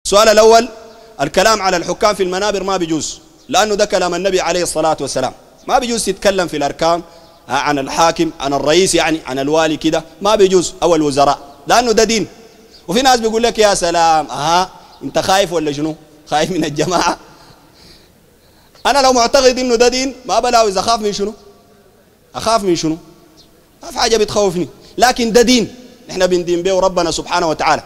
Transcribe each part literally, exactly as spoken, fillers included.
السؤال الأول: الكلام على الحكام في المنابر ما بيجوز، لأنه ده كلام النبي عليه الصلاة والسلام. ما بيجوز تتكلم في الأركان عن الحاكم، عن الرئيس، يعني عن الوالي كده، ما بيجوز، أو الوزراء، لأنه ده دين. وفي ناس بيقول لك يا سلام، أها أنت خايف ولا شنو؟ خايف من الجماعة؟ أنا لو معتقد إنه ده دين ما بلاوز، أخاف من شنو؟ أخاف من شنو؟ ما في حاجة بتخوفني، لكن ده دين نحن بندين به ربنا سبحانه وتعالى.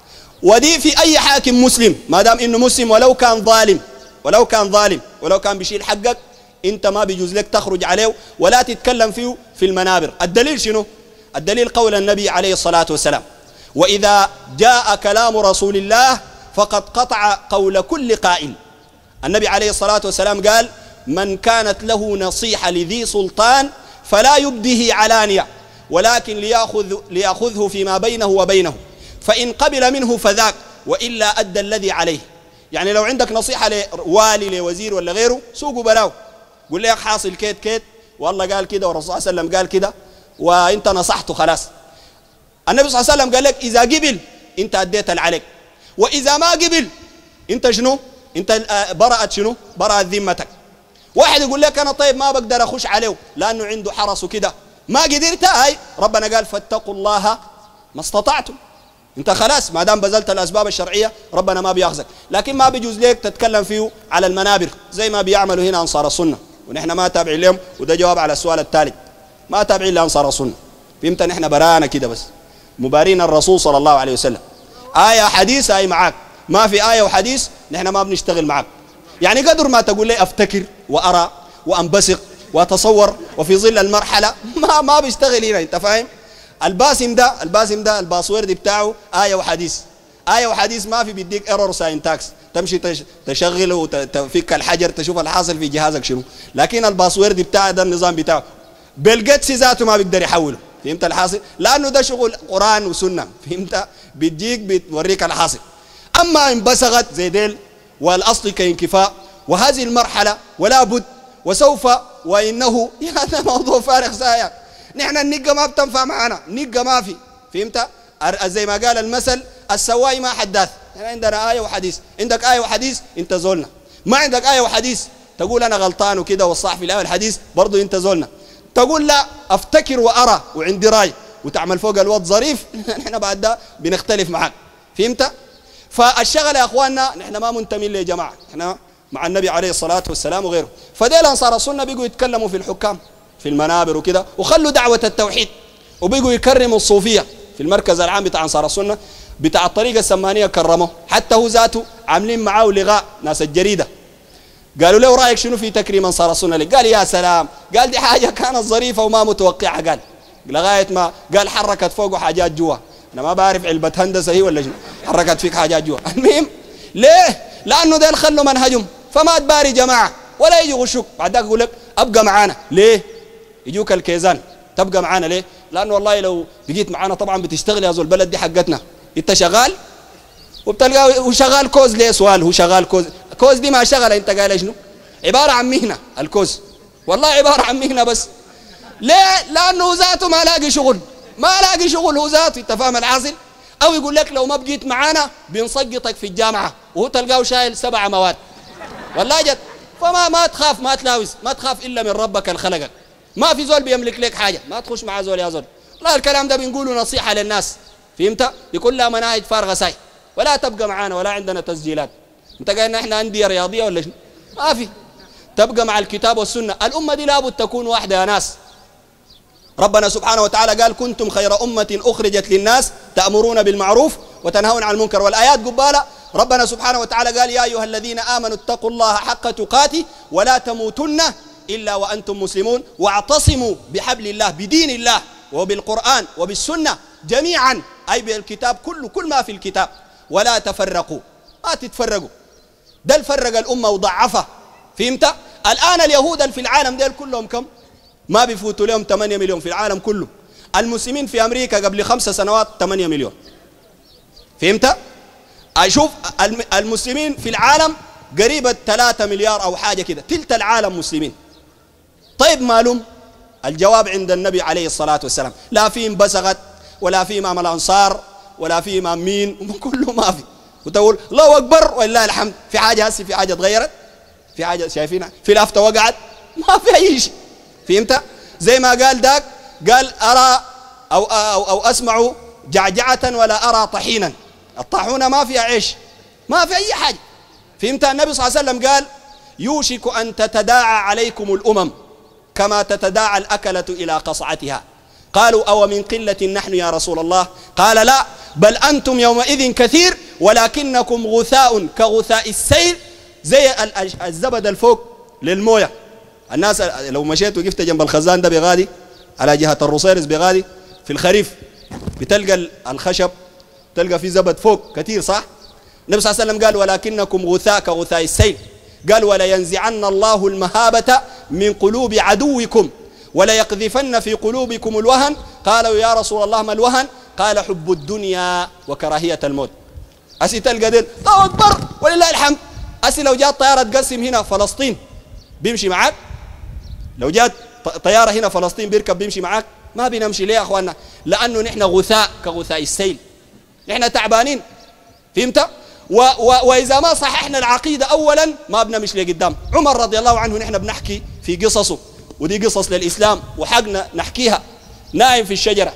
ودي في أي حاكم مسلم، ما دام إنه مسلم، ولو كان ظالم، ولو كان ظالم ولو كان بيشيل حقك، أنت ما بيجوز لك تخرج عليه ولا تتكلم فيه في المنابر. الدليل شنو؟ الدليل قول النبي عليه الصلاة والسلام: وإذا جاء كلام رسول الله فقد قطع قول كل قائل. النبي عليه الصلاة والسلام قال: من كانت له نصيحة لذي سلطان فلا يبديه علانية، ولكن ليأخذ ليأخذه فيما بينه وبينه، فإن قبل منه فذاك، وإلا أدى الذي عليه. يعني لو عندك نصيحة لوالي لوزير ولا غيره، سوقوا بلاو، قول لي حاصل كيت كيت، والله قال كده والرسول صلى الله عليه وسلم قال كده، وانت نصحته خلاص. النبي صلى الله عليه وسلم قال لك: إذا قبل انت أديت العليك، وإذا ما قبل انت شنو؟ انت برأت شنو؟ برأت ذمتك. واحد يقول لك أنا طيب ما بقدر أخش عليه لأنه عنده حرس وكده، ما قدرت، هاي ربنا قال: فاتقوا الله ما استطعتم. انت خلاص ما دام بذلت الاسباب الشرعيه ربنا ما بياخذك، لكن ما بيجوز لك تتكلم فيه على المنابر زي ما بيعملوا هنا انصار السنه، ونحن ما تابعين لهم. وده جواب على السؤال الثالث، ما تابعين لانصار السنه. فهمت؟ نحن برانا كده بس مبارين الرسول صلى الله عليه وسلم. ايه حديث اي معاك، ما في ايه وحديث نحن ما بنشتغل معاك. يعني قدر ما تقول لي افتكر وارى وانبثق واتصور وفي ظل المرحله، ما ما بيشتغل هنا. انت فاهم؟ الباسم ده الباسم ده الباسورد بتاعه آية وحديث، آية وحديث، ما في بيديك ايرور ساينتاكس تمشي تشغله وتفك الحجر تشوف الحاصل في جهازك شنو. لكن الباسورد بتاعه ده النظام بتاعه بالجيتس ذاته ما بيقدر يحوله. فهمت الحاصل؟ لأنه ده شغل قرآن وسنة. فهمت؟ بيديك بتوريك الحاصل. أما إن بسغت زي ديل والأصل كانكفاء، وهذه المرحلة ولا بد وسوف وإنه، هذا موضوع فارغ سايق. نحن النقة ما بتنفع معنا، نقة ما في. فهمت؟ زي ما قال المثل: السواي ما حداث. يعني عندنا آية وحديث، عندك آية وحديث انت زولنا، ما عندك آية وحديث تقول أنا غلطان وكده والصح في الآية والحديث برضو انت زولنا. تقول لا أفتكر وأرى وعندي رأي وتعمل فوق الوضع ظريف، نحن بعد ده بنختلف معك. فهمت؟ فالشغل يا أخواننا نحن ما منتمين ليه جماعة، نحن مع النبي عليه الصلاة والسلام وغيره. فديل أنصار السنة بيقوا يتكلموا في الحكام في المنابر وكده، وخلوا دعوة التوحيد، وبيقوا يكرموا الصوفية. في المركز العام بتاع أنصار السنة بتاع الطريقة السمانية كرمه، حتى هو ذاته عاملين معاه لغاء ناس الجريدة. قالوا له رأيك شنو في تكريم أنصار السنة لك؟ قال يا سلام، قال دي حاجة كانت ظريفة وما متوقعة، قال لغاية ما قال حركت فوقه حاجات جوا. أنا ما بعرف علبة هندسة هي ولا شنو حركت فيك حاجات جوا. المهم ليه؟ لأنه ديل خلوا منهجهم، فما تباري جماعة ولا يجي غشوك. بعد ذاك يقول لك أبقى معانا. ليه؟ يجوك الكيزان تبقى معانا ليه؟ لأنه والله لو بقيت معانا طبعا بتشتغل يا زول، البلد دي حقتنا. انت شغال وبتلقاه هو شغال كوز. ليه سؤال؟ هو شغال كوز، كوز دي ما شغله. انت قال شنو؟ عبارة عن مهنة الكوز، والله عبارة عن مهنة بس. ليه؟ لأنه ذاته ما لاقي شغل، ما لاقي شغل هو ذاته. انت فاهم الحاصل؟ أو يقول لك لو ما بقيت معانا بنسقطك في الجامعة، وهو تلقاه شايل سبع مواد. والله جد. فما ما تخاف، ما تلاوز، ما تخاف إلا من ربك الخلقك. ما في زول بيملك لك حاجة، ما تخش مع زول يا زول. لا، الكلام ده بنقوله نصيحة للناس. فهمت؟ بكلها مناهج فارغة ساي، ولا تبقى معانا ولا عندنا تسجيلات. انت قايل ان احنا أندية رياضية ولا شنو؟ ما في. تبقى مع الكتاب والسنة. الأمة دي لابد تكون واحدة يا ناس. ربنا سبحانه وتعالى قال: كنتم خير أمة أخرجت للناس تأمرون بالمعروف وتنهون عن المنكر. والآيات قبالة ربنا سبحانه وتعالى قال: يا أيها الذين آمنوا اتقوا الله حق تقاته ولا تموتن إلا وأنتم مسلمون واعتصموا بحبل الله، بدين الله وبالقرآن وبالسنة جميعا، أي بالكتاب كله، كل ما في الكتاب، ولا تفرقوا، ما تتفرقوا. ده الفرق الأمة وضعفها. فهمت؟ الآن اليهود في العالم ديل كلهم كم؟ ما بيفوتوا لهم ثمانية مليون في العالم كله. المسلمين في أمريكا قبل خمس سنوات ثمانية مليون. فهمت؟ أشوف المسلمين في العالم قريبة ثلاثة مليار أو حاجة كده، تلت العالم مسلمين. طيب معلوم؟ الجواب عند النبي عليه الصلاة والسلام. لا في انبسغت ولا في إمام الأنصار ولا في إمام مين، كله ما في. وتقول الله أكبر ولله الحمد. في حاجة هسي في حاجة تغيرت؟ في حاجة شايفينها؟ في الأفتة وقعت؟ ما في أي شيء. فهمت؟ زي ما قال داك، قال أرى أو, أو, أو أسمع جعجعة ولا أرى طحينا. الطاحونة ما فيها عيش، ما في أي حاجة. فهمت؟ النبي صلى الله عليه وسلم قال يوشك أن تتداعى عليكم الأمم كما تتداعى الأكلة إلى قصعتها. قالوا أو من قلة نحن يا رسول الله؟ قال لا، بل أنتم يومئذ كثير ولكنكم غثاء كغثاء السيل، زي الزبد الفوق للمويه. الناس لو مشيت وقفت جنب الخزان ده بغادي على جهة الرصيرس بغادي في الخريف بتلقى الخشب تلقى فيه زبد فوق كثير، صح؟ النبي صلى الله عليه وسلم قال ولكنكم غثاء كغثاء السيل. قال ولا ينزعن الله المهابة من قلوب عدوكم ولا يقذفن في قلوبكم الوهن. قالوا يا رسول الله ما الوهن؟ قال حب الدنيا وكراهية الموت. أسي تلقى ديل الله أكبر ولله الحمد. أسي لو جاءت طيارة تقسم هنا فلسطين بيمشي معاك؟ لو جاءت طيارة هنا فلسطين بيركب بيمشي معاك؟ ما بنمشي. ليه يا أخواننا؟ لأنه نحن غثاء كغثاء السيل، نحن تعبانين. فهمت؟ و و وإذا ما صححنا العقيدة أولا ما بنمشي لقدام. عمر رضي الله عنه نحن بنحكي في قصصه، ودي قصص للإسلام وحقنا نحكيها. نايم في الشجرة،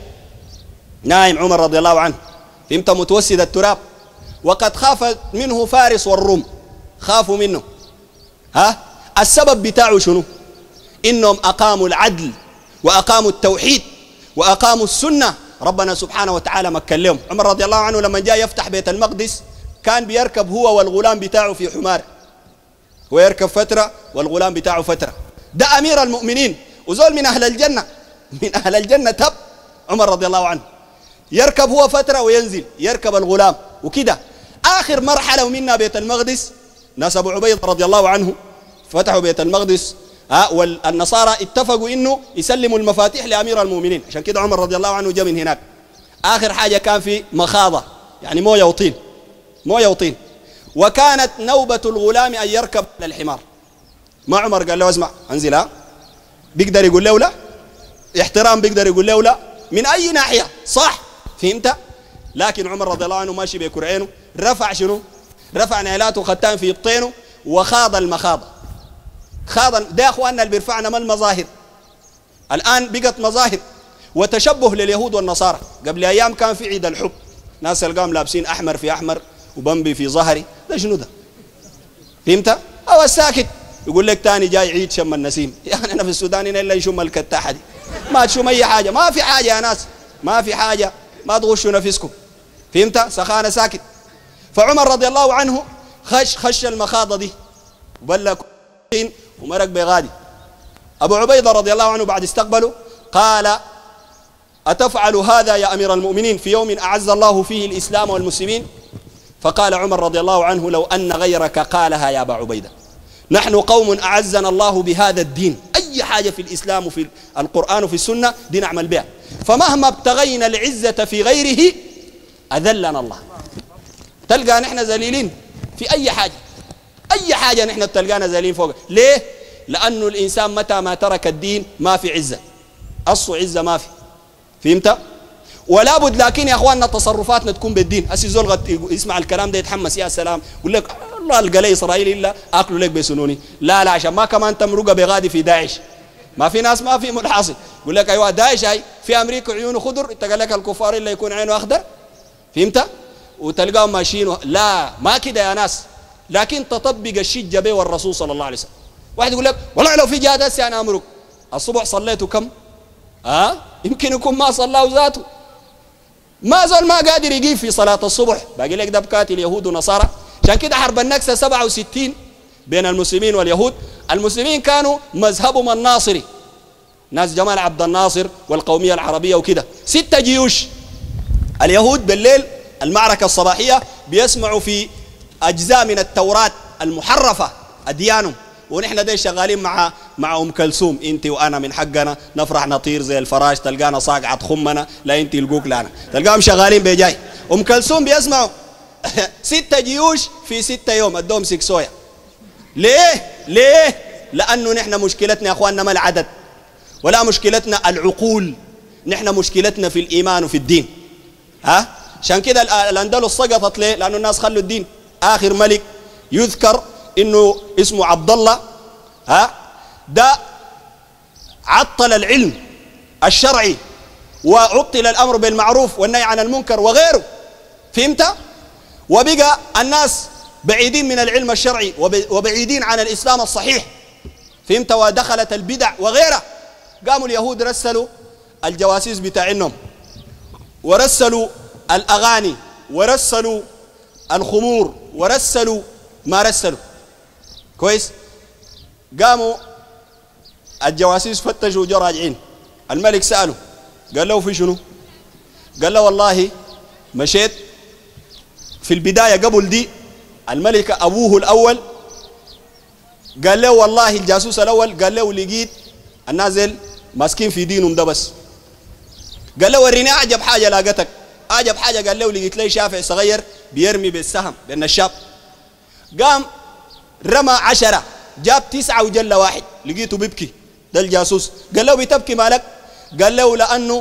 نايم عمر رضي الله عنه، فهمت؟ متوسد التراب، وقد خاف منه فارس والروم، خافوا منه. ها؟ السبب بتاعه شنو؟ إنهم أقاموا العدل وأقاموا التوحيد وأقاموا السنة. ربنا سبحانه وتعالى مكن لهم. عمر رضي الله عنه لما جاء يفتح بيت المقدس كان بيركب هو والغلام بتاعه في حمار، هو يركب فترة والغلام بتاعه فترة. ده أمير المؤمنين وزول من أهل الجنة، من أهل الجنة تب عمر رضي الله عنه. يركب هو فترة وينزل يركب الغلام وكده. آخر مرحلة منها بيت المقدس ناس أبو عبيد رضي الله عنه فتحوا بيت المقدس، ها، والنصارى اتفقوا إنه يسلموا المفاتيح لأمير المؤمنين. عشان كده عمر رضي الله عنه جاء من هناك. آخر حاجة كان في مخاضة، يعني موية وطين، موية وطين. وكانت نوبة الغلام أن يركب على الحمار. ما عمر قال له اسمع انزل، ها، بيقدر يقول له لا؟ احترام بيقدر يقول له لا من أي ناحية، صح؟ فهمت؟ لكن عمر رضي الله عنه ماشي بكرعينه، رفع شنو؟ رفع نعلاته ختان في بطينه وخاض المخاضة. خاض ده اخواننا اللي بيرفعنا ما المظاهر. الآن بقت مظاهر وتشبه لليهود والنصارى. قبل أيام كان في عيد الحب، ناس القام لابسين أحمر في أحمر وبمبي في ظهري، ده شنو ده؟ فهمت؟ أو الساكت يقول لك تاني جاي عيد شم النسيم. يعني أنا في السودان هنا إلا يشم الكتاحة دي، ما تشم أي حاجة، ما في حاجة يا ناس، ما في حاجة، ما تغشوا نفسكم. فهمت؟ سخانة ساكت. فعمر رضي الله عنه خش خش المخاضة دي وبلك ومرق بغادي. أبو عبيدة رضي الله عنه بعد استقبله قال أتفعل هذا يا أمير المؤمنين في يوم أعز الله فيه الإسلام والمسلمين؟ فقال عمر رضي الله عنه لو أن غيرك قالها يا أبا عبيدة. نحن قوم أعزنا الله بهذا الدين، أي حاجة في الإسلام وفي القرآن وفي السنة دي نعمل بها، فمهما ابتغينا العزة في غيره أذلنا الله. تلقى نحن ذليلين في أي حاجة، أي حاجة نحن تلقانا ذليلين فوق. ليه؟ لأنه الإنسان متى ما ترك الدين ما في عزة، أصل عزة ما في. فهمت؟ ولا بد. لكن يا أخواننا تصرفاتنا تكون بالدين. أسي زول يسمع الكلام ده يتحمس يا سلام، يقول لك الله القى لي إسرائيل إلا أكلوا لك بسنوني. لا لا، عشان ما كمان تمرق بغادي في داعش. ما في ناس ما في ملحاصل يقول لك أيوة داعش هاي في أمريكا عيونه خضر، تقول لك الكفار إلا يكون عينه أخضر. فهمت؟ وتلقاهم ماشيين و... لا ما كده يا ناس. لكن تطبق الشيء جبه والرسول صلى الله عليه وسلم. واحد يقول لك والله لو في جهاد هسه أنا أمرك الصبح صليته كم؟ ها؟ أه؟ يمكن يكون ما صلاه ذاته، ما زال ما قادر يجيب في صلاة الصبح، باقي لك ده بكات اليهود ونصارى. عشان كده حرب النكسة سبعة وستين بين المسلمين واليهود، المسلمين كانوا مذهبهم الناصري، ناس جمال عبد الناصر والقومية العربية وكده، ستة جيوش. اليهود بالليل المعركة الصباحية بيسمعوا في أجزاء من التوراة المحرفة أديانهم، ونحن دي شغالين مع مع ام كلثوم، انت وانا من حقنا نفرح نطير زي الفراش، تلقانا صاقعه خمنا، لا انت يلقوك لا انا، تلقاهم شغالين بجاي. ام كلثوم بيسمعوا ستة جيوش في ستة يوم ادوهم سكسويا. ليه؟ ليه؟ لانه نحن مشكلتنا يا اخواننا ما العدد ولا مشكلتنا العقول، نحن مشكلتنا في الايمان وفي الدين. ها؟ عشان كده الأندلس سقطت ليه؟ لأنه الناس خلوا الدين. آخر ملك يذكر إنه اسمه عبد الله، ها، ده عطل العلم الشرعي وعطل الأمر بالمعروف والنهي عن المنكر وغيره، فهمت؟ وبقى الناس بعيدين من العلم الشرعي وبعيدين عن الإسلام الصحيح، فهمت؟ ودخلت البدع وغيرها. قاموا اليهود رسلوا الجواسيس بتاعهم، ورسلوا الأغاني، ورسلوا الخمور، ورسلوا ما رسلوا كويس. قاموا الجواسيس فتشوا وجو راجعين. الملك سأله قال له في شنو؟ قال له والله مشيت في البداية قبل دي الملك أبوه الأول قال له والله الجاسوس الأول قال له لقيت النازل ماسكين في دينهم ده بس. قال له وريني أعجب حاجة لاقتك. أعجب حاجة قال له لقيت لي شافع صغير بيرمي بالسهم بالنشاب. قام رمى عشرة جاب تسعة وجل واحد، لقيته بيبكي. ده الجاسوس. قال له بتبكي مالك؟ قال له لأنه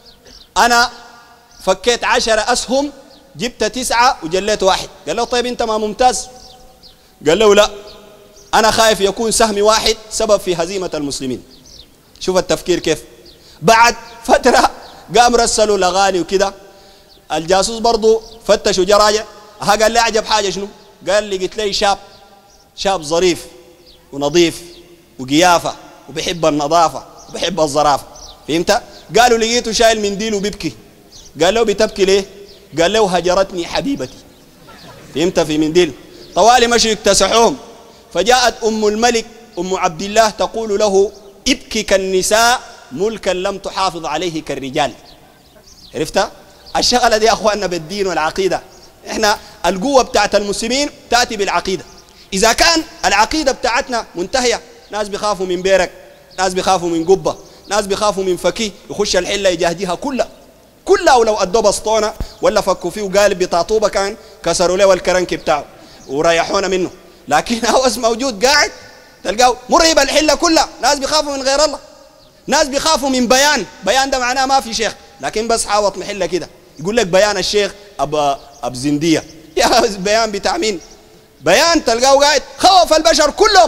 أنا فكيت عشرة أسهم جبت تسعة وجليت واحد. قال له طيب أنت ما ممتاز؟ قال له لا، أنا خايف يكون سهمي واحد سبب في هزيمة المسلمين. شوف التفكير كيف. بعد فترة قام رسلوا الأغاني وكده. الجاسوس برضو فتشوا جراجع. ها قال لي أعجب حاجة شنو؟ قال لي قلت لي شاب شاب ظريف ونظيف وقيافة وبحب النظافة وبحب الظرافة، فهمت؟ قالوا لقيته شايل منديل وبيبكي. قال له بتبكي ليه؟ قال له هجرتني حبيبتي، فهمت؟ في منديل. طوالي مشوا يكتسحوهم. فجاءت أم الملك أم عبد الله تقول له ابكي كالنساء ملكا لم تحافظ عليه كالرجال. عرفت؟ الشغلة دي يا أخواننا بالدين والعقيدة. إحنا القوة بتاعت المسلمين تأتي بالعقيدة. إذا كان العقيدة بتاعتنا منتهية، ناس بيخافوا من بيرك، ناس بيخافوا من قبة، ناس بيخافوا من فكي يخش الحلة يجاهديها كلها كلها، ولو أدوا بسطونة ولا فكوا فيه وقالب بتاع طوبة كان كسروا له الكرنك بتاعه وريحونا منه. لكن هوس موجود قاعد تلقاه مرهب الحلة كلها. ناس بيخافوا من غير الله، ناس بيخافوا من بيان. بيان ده معناه ما في شيخ، لكن بس حاوط محلة كده يقول لك بيان الشيخ أب أب زندية. يا بيان بتاع مين؟ بيان تلقاه قاعد خوف البشر كلهم.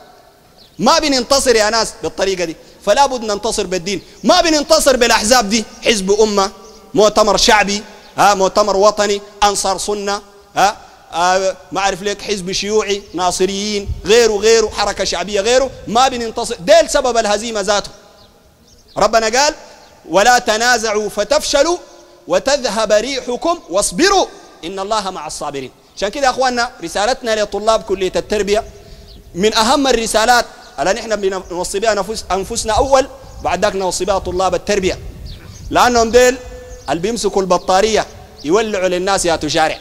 ما بننتصر يا ناس بالطريقة دي، فلا بد ننتصر بالدين. ما بننتصر بالأحزاب دي، حزب أمة، مؤتمر شعبي، ها، مؤتمر وطني، أنصار سنة، ها، آه ما أعرف لك حزب شيوعي، ناصريين، غيره غيره، حركة شعبية غيره. ما بننتصر، ديل سبب الهزيمة ذاته. ربنا قال ولا تنازعوا فتفشلوا وتذهب ريحكم واصبروا إن الله مع الصابرين. عشان كده يا أخواننا رسالتنا لطلاب كلية التربية من أهم الرسالات اللي نحن بنوصي بها أنفسنا أول، بعد ذاك نوصي بها طلاب التربية، لأنهم ديل اللي بيمسكوا البطارية يولعوا للناس يا تشارع،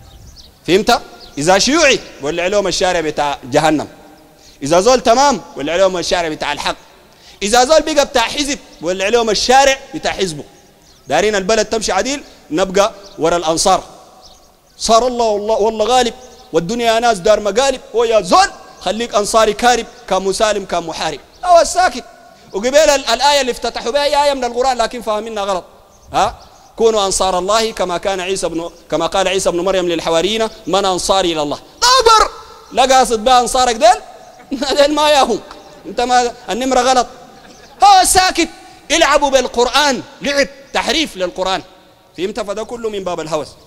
فهمت؟ إذا شيوعي ولع لهم الشارع بتاع جهنم، إذا زول تمام ولع لهم الشارع بتاع الحق، إذا زول بقى بتاع حزب ولع لهم الشارع بتاع حزبه. دارين البلد تمشي عديل، نبقى ورا الأنصار. صار الله والله والله غالب والدنيا ناس دار مقالب. هو يا زول خليك أنصاري كارب، كان مسالم كان محارب. هو الساكت. وقبل الآية اللي افتتحوا بها هي آية من القرآن لكن فاهمينها غلط. ها، كونوا أنصار الله كما كان عيسى بن كما قال عيسى بن مريم للحواريين من أنصاري إلى الله. أكبر لا قاصد بها أنصارك ديل ديل ما ياهم. أنت ما النمرة غلط. هو ساكت. العبوا بالقرآن لعب تحريف للقرآن، فهمت؟ فده كله من باب الهوس.